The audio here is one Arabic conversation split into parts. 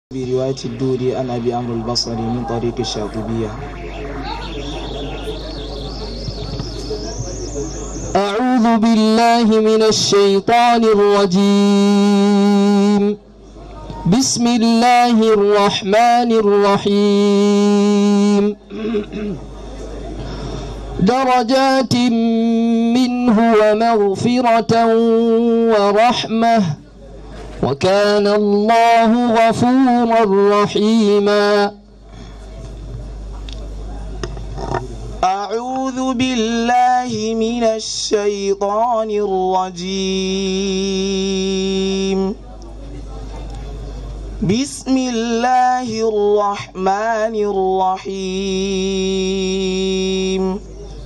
برواية الدوري عن أبي عمرو البصري من طريق الشاطبية. أعوذ بالله من الشيطان الرجيم. بسم الله الرحمن الرحيم. درجات منه ومغفرة ورحمة وكان الله غفورا رحيما. أعوذ بالله من الشيطان الرجيم. بسم الله الرحمن الرحيم.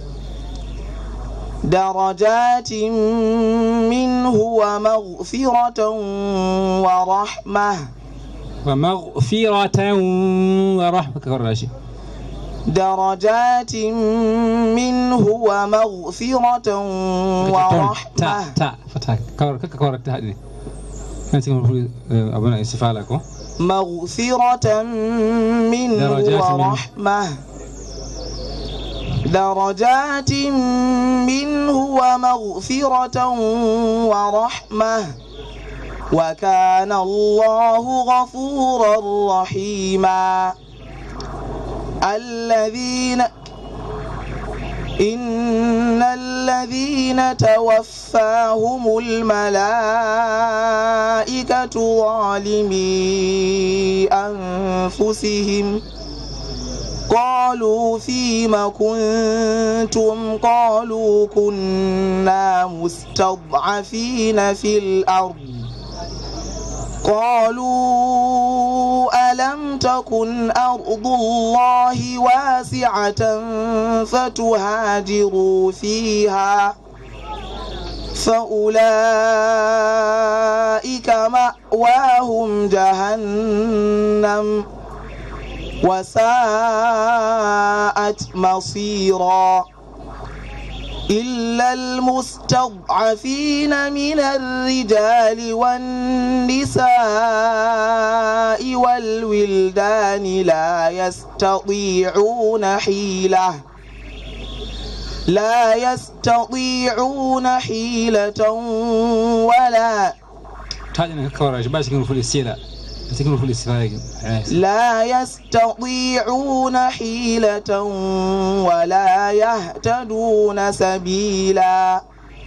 درجات منه ومغفرة ورحمة. ومغفرة ورحمة. درجات منه ومغفرة ورحمة. فتح كورك هذه أنت المفروض أبونا استفعالكم. مغفرة منه ورحمة. درجات منه ومغفرة ورحمة وكان الله غفورا رحيما. إن الذين توفاهم الملائكة ظالمي أنفسهم قالوا فيم كنتم قالوا كنا مستضعفين في الأرض قالوا ألم تكن أرض الله واسعة فتهاجروا فيها فأولئك مأواهم جهنم وساءت مصيرا. إلا المستضعفين من الرجال والنساء والولدان لا يستطيعون حيلة ولا ولا يهتدون سبيلا.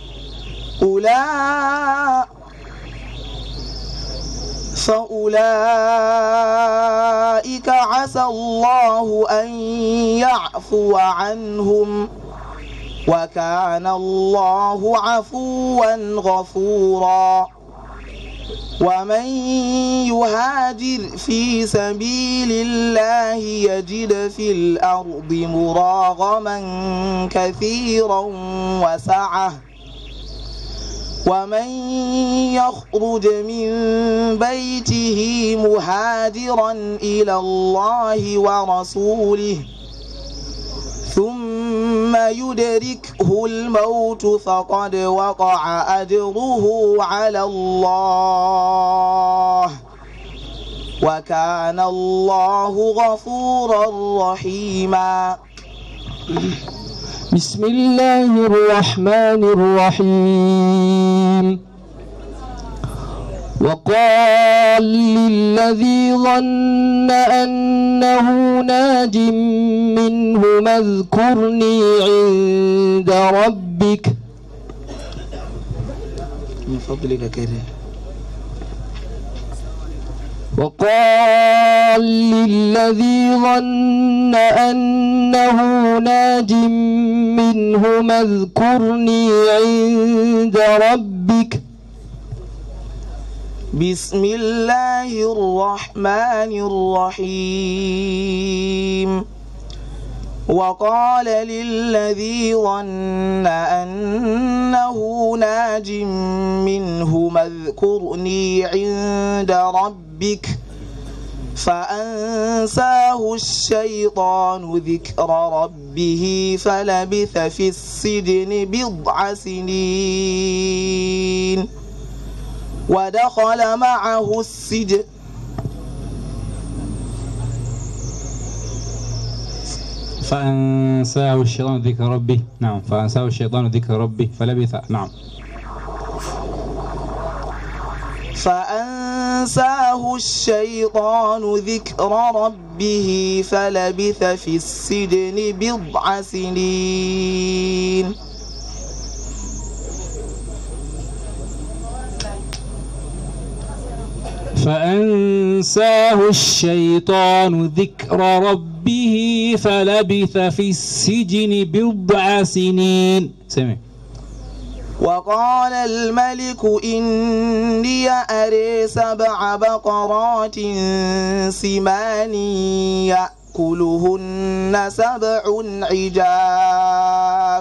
فأولئك عسى الله أن يعفو عنهم وكان الله عفوا غفورا. ومن يهاجر في سبيل الله يجد في الأرض مراغما كثيرا وسعة ومن يخرج من بيته مهاجرا إلى الله ورسوله ثم يدركه الموت فقد وقع أجره على الله وكان الله غفورا رحيما. بسم الله الرحمن الرحيم. وقال للذي ظن أنه ناج منه اذكرني عند ربك من فضلك كده. وقال للذي ظن أنه ناج منه اذكرني عند ربك. بسم الله الرحمن الرحيم. وقال للذي ظن أنه ناج منه اذكرني عند ربك فأنساه الشيطان ذكر ربه فلبث في السجن بضع سنين ودخل معه السجن فأنساه الشيطان ذكر ربه. نعم، فأنساه الشيطان ذكر ربه فلبث. نعم، فأنساه الشيطان ذكر ربه فلبث في السجن بضع سنين. فأنساه الشيطان ذكر ربه فلبث في السجن بضع سنين. سمع. وقال الملك إني أري 7 بقرات سمان يأكلهن 7 عجاف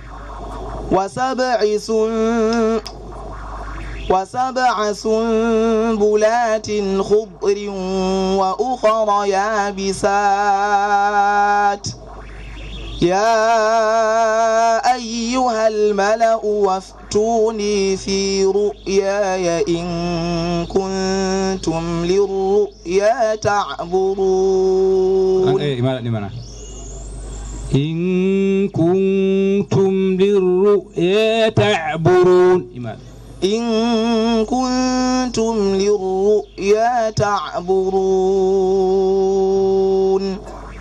وسبع سنبلات خضر وأخر يابسات يا أيها الملأ وافتوني في رؤياي إن كنتم للرؤيا تعبرون. إن كنتم للرؤيا تعبرون. إن كنتم للرؤيا تعبرون.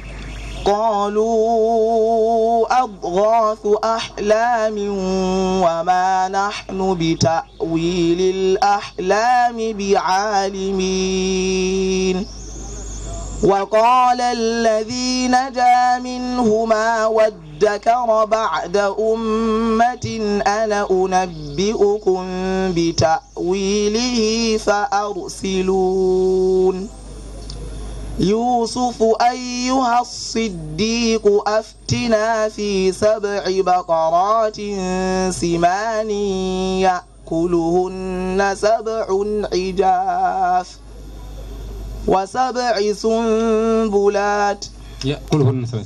قالوا أضغاث أحلام وما نحن بتأويل الأحلام بعالمين. وقال الذي نجا منهما وادكر بعد أمة أنا أنبئكم بتأويله فأرسلون. يوسف أيها الصديق أفتنا في 7 بقرات سمان يأكلهن 7 عجاف و7 سنبلات يأكلهن 7.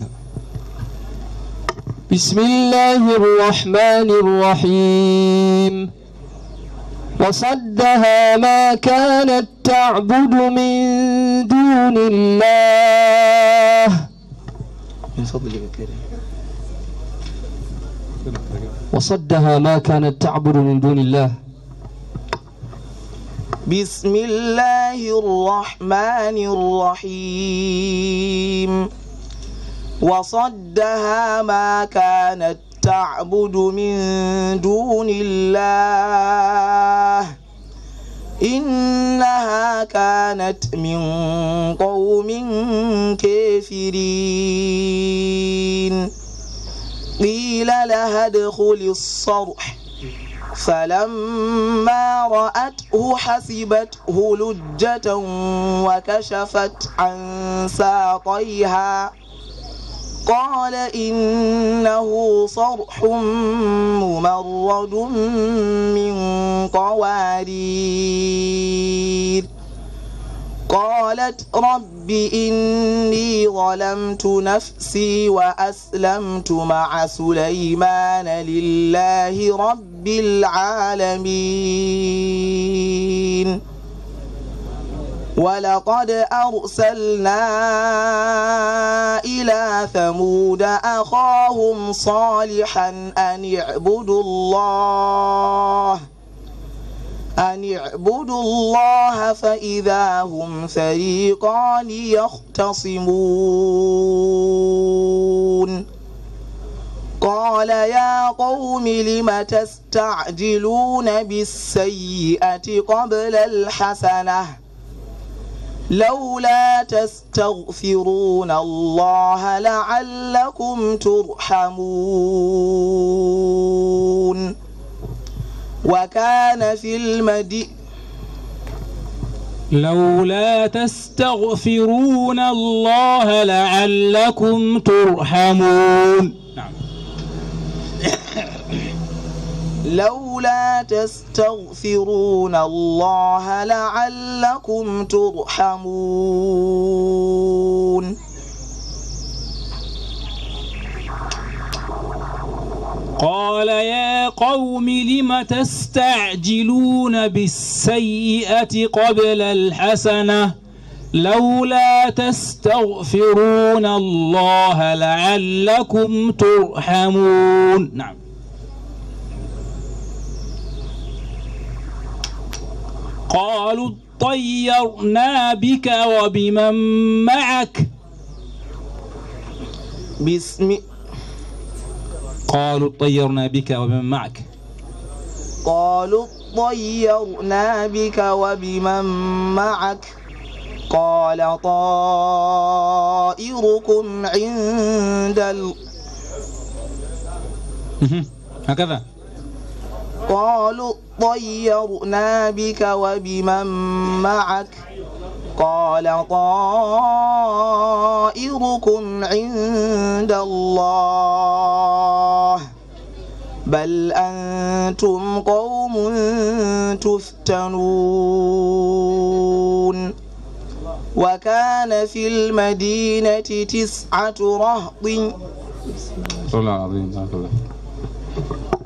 بسم الله الرحمن الرحيم. وصدها ما كانت تعبد من دون الله. من فضلك كريم. وصدها ما كانت تعبد من دون الله. بسم الله الرحمن الرحيم. وصدها ما كانت تعبد من دون الله إنها كانت من قوم كافرين. قيل لها ادخل الصرح فلما رأته حسبته لجة وكشفت عن ساقيها قال إنه صرح ممرد من قوارير. قالت رب إني ظلمت نفسي وأسلمت مع سليمان لله رب العالمين. ولقد أرسلنا إلى ثمود أخاهم صالحا أن اعبدوا الله فإذا هم فريقان يختصمون. قال يا قوم لم تستعجلون بالسيئة قبل الحسنة لولا تستغفرون الله لعلكم ترحمون. وكان في المدينة لولا تستغفرون الله لعلكم ترحمون. نعم. لولا تستغفرون الله لعلكم ترحمون. قال يا قوم لم تستعجلون بالسيئة قبل الحسنة لولا تستغفرون الله لعلكم ترحمون. نعم. قالوا طيرنا بك وبمن معك. قالوا طيرنا بك وبمن معك. قالوا طيرنا بك وبمن معك. قال طائركم عند هكذا. قالوا طيرنا بك وبمن معك. قال طائركم عند الله بل أنتم قوم تفتنون. وكان في المدينة 9 رهط. صلى الله عليه وسلم.